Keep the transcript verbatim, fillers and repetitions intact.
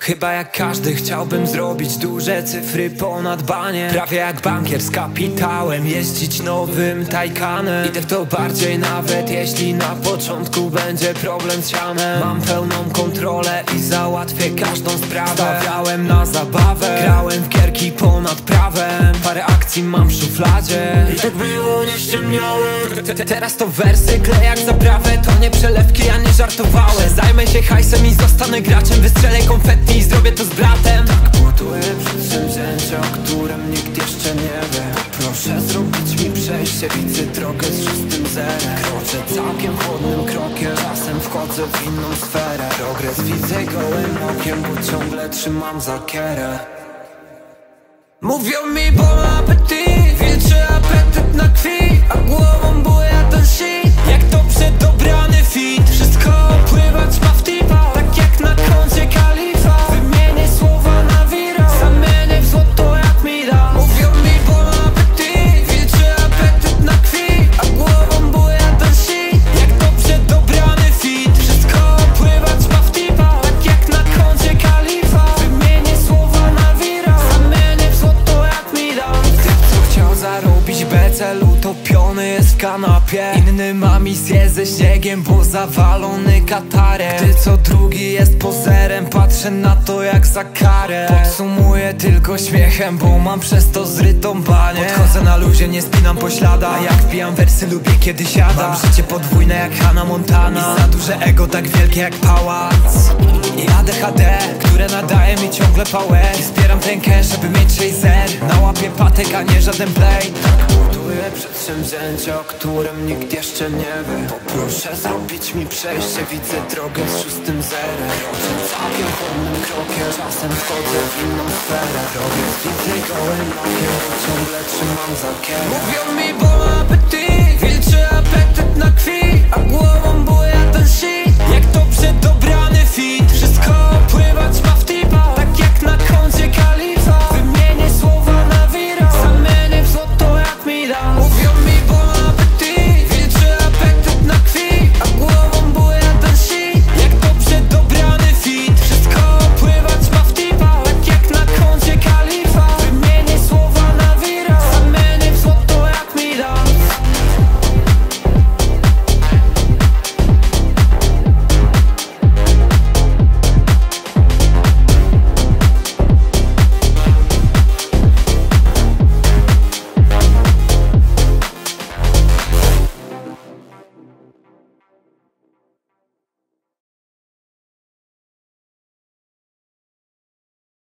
Chyba jak każdy chciałbym zrobić duże cyfry ponad banie. Prawie jak bankier z kapitałem, jeździć nowym Taycanem. Idę w to bardziej nawet jeśli na początku będzie problem z sianem. Mam pełną kontrolę i załatwię każdą sprawę. Stawiałem na zabawę, grałem w gierki ponad prawem. Parę akcji mam w szufladzie i tak było, nie ściemniałem. Teraz to wersy kleję jak zaprawę. To nie przelewki, ja nie żartowałem. Zajmę się hajsem i zostanę graczem. Wystrzelę konfetti i zrobię to z bratem. Tak buduję przedsięwzięcie, o którym nikt jeszcze nie wie. Proszę zrobić mi przejście, widzę drogę z czystym zerem. Kroczę całkiem chłodnym krokiem, czasem wchodzę w inną sferę. Progres widzę gołym okiem, bo ciągle trzymam za kierę. Mówią mi, bo ma apetyt, wilczy apetyt na krwi, a głową buja ten shit, jak dobrze dobrany fit. Wszystko opływać ma w tipa, tak jak na koncie kalifa. Wymienię słowa na wira, zamienię w złoto jak mi da. Mówią mi, bo ma apetyt, wilczy apetyt na krwi, a głową buja ten shit, jak dobrze dobrany fit. Wszystko opływać ma w tipa, tak jak na koncie kalifa. Wymienię słowa na wira, zamienię w złoto jak mi da. Typ, co chciał zarobić becel, utopiony jest w kanapie. Inny ma misję ze śniegiem, bo zawalony katarem. Gdy co drugi jest pozerem, patrzę na to jak za karę. Podsumuję tylko śmiechem, bo mam przez to zrytą banię. Podchodzę na luzie, nie spinam po śladach. Jak wbijam wersy, lubię kiedy siadam. Mam życie podwójne jak Hannah Montana i za duże ego, tak wielkie jak pałac. I A D H D, które nadaje mi ciągle pałę. I zbieram ten cash, żeby mieć sześć zer. Na łapie patek, a nie żaden play. Tak buduję przedsięwzięcie, o którym nikt jeszcze nie wie. Poproszę zrobić mi przejście, widzę drogę z szóstym zerem. Kroczę całkiem chłodnym krokiem, czasem wchodzę w inną sferę. Progres widzę gołym okiem, bo ciągle trzymam za kierę. Mówią mi, bo ma apetyt, wilczy apetyt na krwi, a głową buja ten shit, jak dobrze dobra